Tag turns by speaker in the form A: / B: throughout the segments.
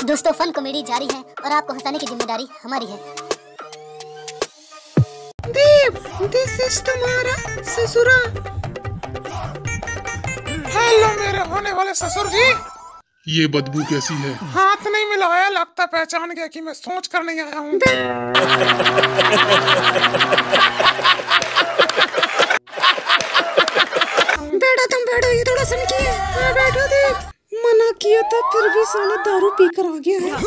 A: दोस्तों fun comedy जारी है और आपको हंसाने की जिम्मेदारी हमारी है।
B: देव, दिस इज तुम्हारा ससुरा। हेलो मेरे होने वाले ससुर जी।
C: ये बदबू कैसी है?
B: हाथ नहीं मिलाया, लगता पहचान गया कि मैं सोच कर नहीं आया हूँ। बेटा तुम बैठो, ये थोड़ा सनकी है। मैं बैठो देव। मना किया था फिर भी साला दारू पीकर आ गया है।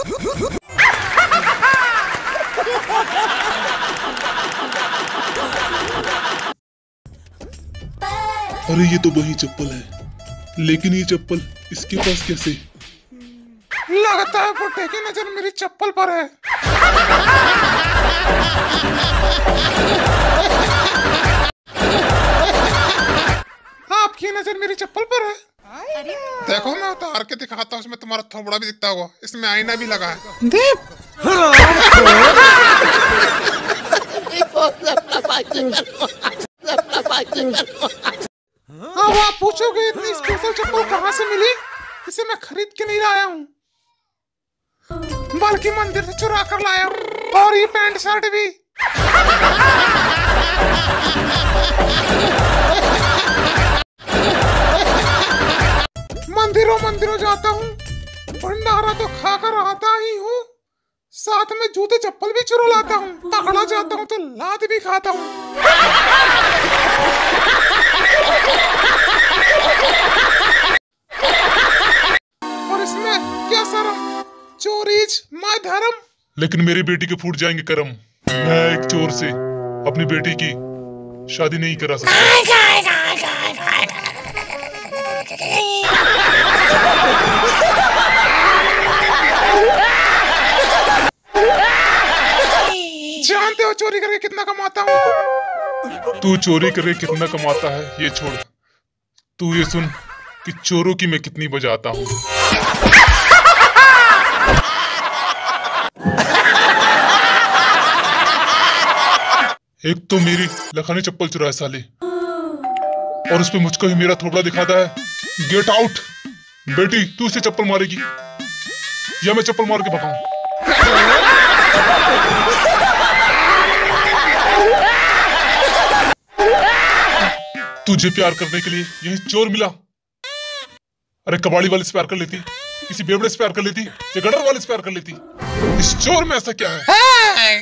C: अरे ये तो वही चप्पल है, लेकिन ये चप्पल इसके पास कैसे?
B: लगता है बुड्ढे की नजर मेरी चप्पल पर है। आपकी नजर मेरी चप्पल पर है। देखो मैं उतार के दिखाता हूँ, इसमें तुम्हारा थोबड़ा भी दिखता होगा, इसमें आईना भी लगा है। देव अब आप पूछोगे इतनी स्पेशल चप्पल कहाँ से मिली? इसे मैं खरीद के नहीं लाया हूँ, बल्कि मंदिर से चुरा कर लाया हूँ। और ये पैंट शर्ट भी। मंदिरों जाता हूँ, भंडारा तो खाकर आता ही हूँ, साथ में जूते चप्पल भी चुरा लाता हूँ। पकड़ा जाता हूँ तो लात भी खाता हूँ। और इसमें क्या शर्म? चोरीज माय धर्म।
C: लेकिन मेरी बेटी के फूट जाएंगे करम। मैं एक चोर से अपनी बेटी की शादी नहीं करा सकता।
B: जानते हो चोरी करके कितना कमाता हूँ?
C: तू चोरी करके कितना कमाता है ये छोड़, तू ये सुन कि चोरों की मैं कितनी बजाता हूँ। एक तो मेरी लखानी चप्पल चुराए साले, और उस पे मुझको ही मेरा थोबड़ा दिखाता है। Get out. बेटी तू इसे चप्पल मारेगी या मैं चप्पल मार के भगाऊं? तुझे प्यार करने के लिए यही चोर मिला? अरे कबाड़ी वाले से प्यार कर लेती, किसी बेवड़े से प्यार कर लेती, या गटर वाले से प्यार कर लेती। इस चोर में ऐसा क्या है?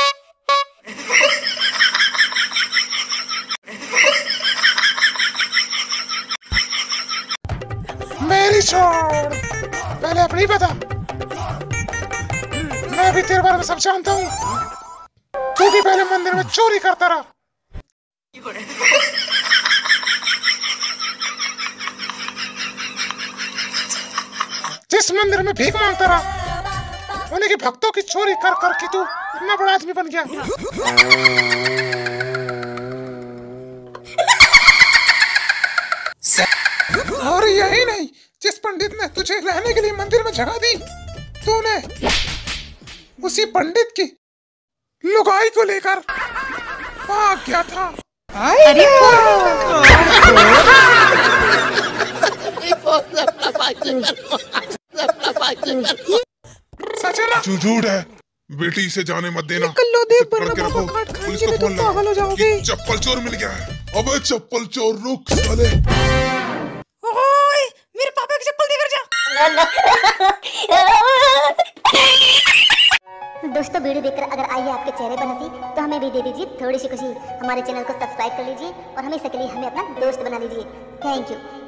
B: मेरी छोड़, पहले अपनी बता। मैं भी तेरे बारे में सब जानता हूँ। तू भी पहले मंदिर में चोरी करता रहा। जिस मंदिर में भीख मांगता रहा, उन्हीं के भक्तों की चोरी कर कर के तू इतना बड़ा आदमी बन गया। और यही नहीं, जिस पंडित ने तुझे रहने के लिए मंदिर में जगह दी, तूने उसी पंडित की लुगाई को लेकर भाग गया था। अरे सच है ना?
C: झूठ है। बेटी से जाने मत देना।
B: पकड़ के रखो, पुलिस को फोन लगाओ कि
C: चप्पल चोर मिल गया है। अबे चप्पल चोर रुक साले।
B: ओए मेरे पापा की चप्पल देकर जा।
A: दोस्तों वीडियो देखकर अगर आई है आपके चेहरे पर हंसी, तो हमें भी दे दीजिए थोड़ी सी खुशी। हमारे चैनल को सब्सक्राइब कर लीजिए और हमेशा के लिए हमें अपना दोस्त बना लीजिए। Thank you.